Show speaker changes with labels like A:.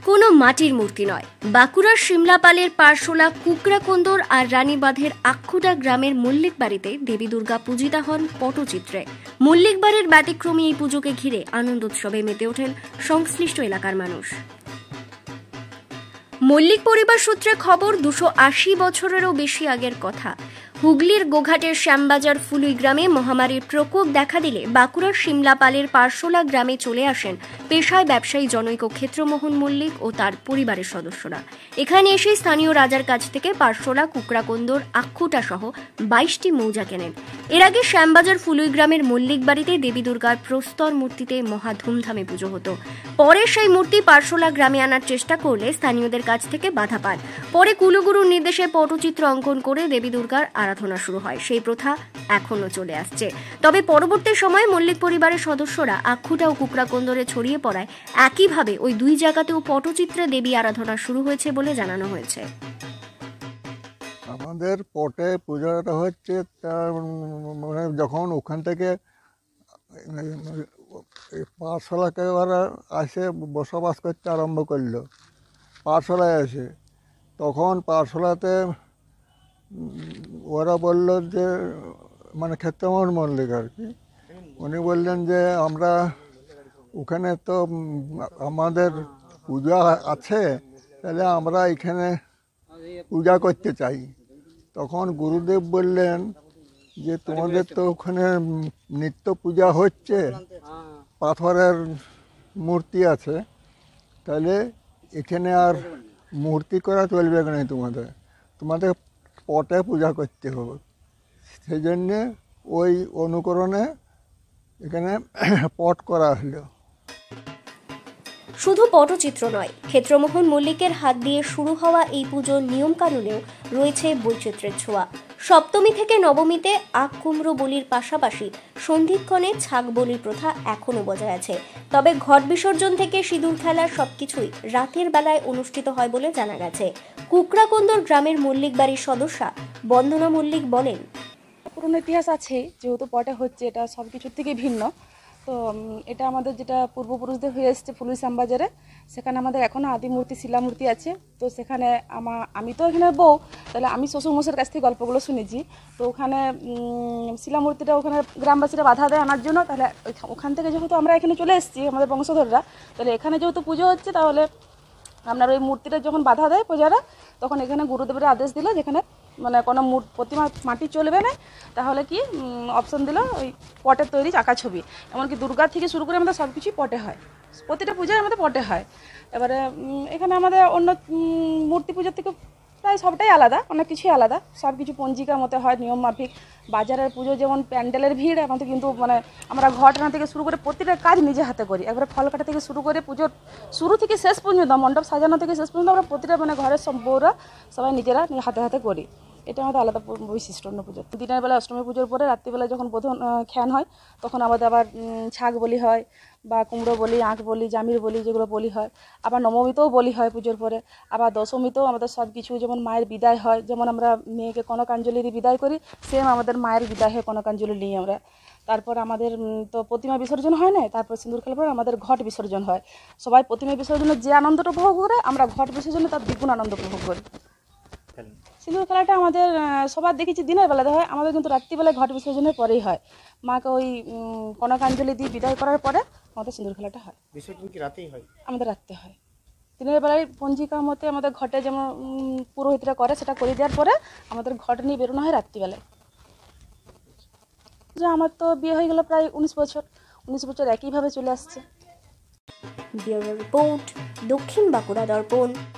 A: কোনো মাটির মূর্তি নয়। বাঁকুড়ার শিমলাপালের পারশোলা কুকড়াকোন্দর আর রানীবাঁধের আক্ষুটা গ্রামের মল্লিক বাড়িতে দেবী দুর্গা পূজিতা হন পটচিত্রে। মল্লিক বাড়ির ব্যতিক্রমী এই পুজোকে ঘিরে আনন্দোৎসবে মেতে ওঠেন সংশ্লিষ্ট এলাকার মানুষ। মল্লিক পরিবার সূত্রে খবর, 280 বছরেরও বেশি আগের কথা। হুগলির গোঘাটের শ্যামবাজার ফুলুই গ্রামে মহামারীর প্রকোপ দেখা দিলে বাঁকুড়ার শিমলাপালের পারশোলা গ্রামে চলে আসেন পেশায় ব্যবসায়ী জনৈক ক্ষেত্রমোহন মল্লিক ও তার পরিবারের সদস্যরা। এখানে এসে স্থানীয় রাজার কাছ থেকে পারশোলা কুকড়াকোন্দর আক্ষুটা সহ 22টি মৌজা কেনেন। এর আগে শ্যামবাজার ফুলুই গ্রামের মল্লিক বাড়িতে দেবী দুর্গার প্রস্তর মূর্তিতে মহা ধুমধামে পুজো হতো। পরে সেই মূর্তি পারশোলা গ্রামে আনার চেষ্টা করলে স্থানীয়দের কাছ থেকে বাধা পান। পরে কুলগুরুর নির্দেশে পটচিত্র অঙ্কন করে দেবী দুর্গার আরাধনা শুরু হয়। সেই প্রথা এখনো চলে আসছে। তবে পরবর্তী সময়ে মল্লিক পরিবারের সদস্যরা আক্ষুটা ও কুকড়াকোন্দরে ছড়িয়ে পড়ায় একইভাবে ওই দুই জায়গাতেও পটচিত্রে দেবী আরাধনা শুরু হয়েছে বলে জানানো হয়েছে।
B: আমাদের পটে পূজাটা হচ্ছে মানে যখন ওখান থেকে পাঠশালাকে ওরা আসে বসবাস করতে আরম্ভ করলো, পাঠশালায় আসে, তখন পাঠশালাতে ওরা বলল যে মানে ক্ষেত্রমোহন মল্লিক আর কি, উনি বললেন যে আমরা ওখানে তো আমাদের পূজা আছে, তাহলে আমরা এখানে পূজা করতে চাই। তখন গুরুদেব বললেন যে তোমাদের তো ওখানে নিত্য পূজা হচ্ছে, পাথরের মূর্তি আছে, তাহলে এখানে আর মূর্তি করা চলবে না, তোমাদের পটে পূজা করতে হবে। সেই জন্যে ওই অনুকরণে এখানে পট করা হলো।
A: শুধু পটচিত্র নয়, ক্ষেত্রমোহন মল্লিকের হাত দিয়ে শুরু হওয়া এই পুজোর নিয়মকানুনেও রয়েছে বৈচিত্র্যের ছোঁয়া। সপ্তমী থেকে নবমীতে আখ কুমড়ো বলির পাশাপাশি সন্ধিক্ষণে ছাগ বলির প্রথা এখনো বজায় আছে। তবে ঘট বিসর্জন থেকে সিঁদুর খেলা সবকিছুই রাতের বেলায় অনুষ্ঠিত হয় বলে জানা গেছে। কুকড়াকোন্দর গ্রামের মল্লিক বাড়ির সদস্যা বন্দনা মল্লিক বলেন,
C: পুরনো ইতিহাস আছে, যেহেতু পটে হচ্ছে, এটা সব কিছুর থেকে ভিন্ন। তো এটা আমাদের যেটা পূর্বপুরুষদের হয়ে এসছে ফুলুই শ্যামবাজারে, সেখানে আমাদের এখনও আদি মূর্তি শিলা মূর্তি আছে। তো সেখানে আমি তো এখানে বউ, তাহলে আমি শ্বশুরমশাইয়ের কাছ থেকে গল্পগুলো শুনেছি। তো ওখানে শিলা মূর্তিটা ওখানে গ্রামবাসীরা বাধা দেয় আনার জন্য। তাহলে ওখান থেকে যেহেতু আমরা এখানে চলে এসেছি, আমাদের বংশধররা, তাহলে এখানে যেহেতু পুজো হচ্ছে, তাহলে আপনার ওই মূর্তিটা যখন বাধা দেয় পূজারা, তখন এখানে গুরুদেবের আদেশ দিল যেখানে মানে কোনো প্রতিমা মাটি চলবে না, তাহলে কি অপশন দিল ওই পটের তৈরি আঁকা ছবি। এমনকি দুর্গা থেকে শুরু করে আমাদের সব কিছুই পটে হয়, প্রতিটা পূজায় আমাদের পটে হয়। এবারে এখানে আমাদের অন্য মূর্তি পূজার থেকে প্রায় সবটাই আলাদা, অনেক কিছুই আলাদা, সব কিছু পঞ্জিকার মতো হয়, নিয়ম মাফিক। বাজারের পুজো যেমন প্যান্ডেলের ভিড়, আমাদের কিন্তু মানে আমরা ঘট আনা থেকে শুরু করে প্রতিটা কাজ নিজে হাতে করি। একবারে ফল কাটা থেকে শুরু করে পুজোর শুরু থেকে শেষ পর্যন্ত, মণ্ডপ সাজানো থেকে শেষ পর্যন্ত আমরা প্রতিটা মানে ঘরের সব বউরা সবাই নিজেরা হাতে হাতে করি। এটা আমাদের আলাদা বৈশিষ্ট্য অন্য পুজো। দিনের বেলা অষ্টমী পুজোর পরে রাত্রিবেলা যখন বোধন খ্যান হয়, তখন আমাদের আবার ছাগ বলি হয়, বা কুমড়ো বলি, আঁখ বলি, জামির বলি, যেগুলো বলি হয়। আবার নবমীতেও বলি হয় পুজোর পরে। আবার দশমীতেও আমাদের সব কিছু, যেমন মায়ের বিদায় হয়, যেমন আমরা মেয়েকে কনকাঞ্জলি দিয়ে বিদায় করি, সেম আমাদের মায়ের বিদায় হয় কনকাঞ্জলি নিয়ে আমরা। তারপর আমাদের তো প্রতিমা বিসর্জন হয় না, তারপর সিঁদুর খেলার পর আমাদের ঘট বিসর্জন হয়। সবাই প্রতিমা বিসর্জনের যে আনন্দটা উপভোগ করে, আমরা ঘট বিসর্জনে তার দ্বিগুণ আনন্দ উপভোগ করি। সিঁদুর খেলাটা আমাদের সবার দেখেছি দিনের বেলাতে হয়, আমাদের কিন্তু রাত্রিবেলায় ঘট বিসর্জনের পরেই হয়। মাকে ওই কনকাঞ্জলি দিয়ে বিদায় করার পরে আমাদের সিঁদুর খেলাটা হয়।
D: বিসর্জন কি রাতেই হয়?
C: আমাদের রাত্রে হয়। দিনের বেলায় পঞ্জিকা মতে আমাদের ঘটে যেমন পুরোহিতরা করে, সেটা করে দেওয়ার পরে আমাদের ঘট নিয়ে বেরোনো হয় রাত্রিবেলায়। যে আমার তো বিয়ে হয়ে গেল প্রায় 19 বছর একইভাবে চলে আসছে।
A: ব্যুরো রিপোর্ট, দক্ষিণ বাঁকুড়া দর্পণ।